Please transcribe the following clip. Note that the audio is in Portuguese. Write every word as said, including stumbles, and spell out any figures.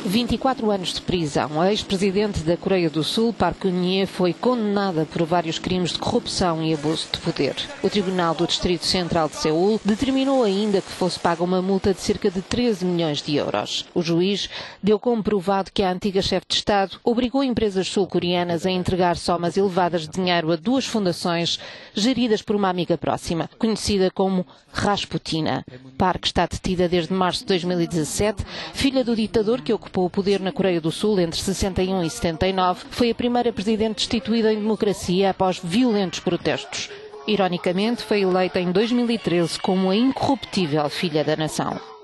vinte e quatro anos de prisão. A ex-presidente da Coreia do Sul, Park Geun-hye, foi condenada por vários crimes de corrupção e abuso de poder. O Tribunal do Distrito Central de Seul determinou ainda que fosse paga uma multa de cerca de treze milhões de euros. O juiz deu como provado que a antiga chefe de Estado obrigou empresas sul-coreanas a entregar somas elevadas de dinheiro a duas fundações geridas por uma amiga próxima, conhecida como Rasputina. Park está detida desde março de dois mil e dezassete, filha do ditador que ocupou o poder na Coreia do Sul entre sessenta e um e setenta e nove, foi a primeira presidente destituída em democracia após violentos protestos. Ironicamente, foi eleita em dois mil e treze como a incorruptível filha da nação.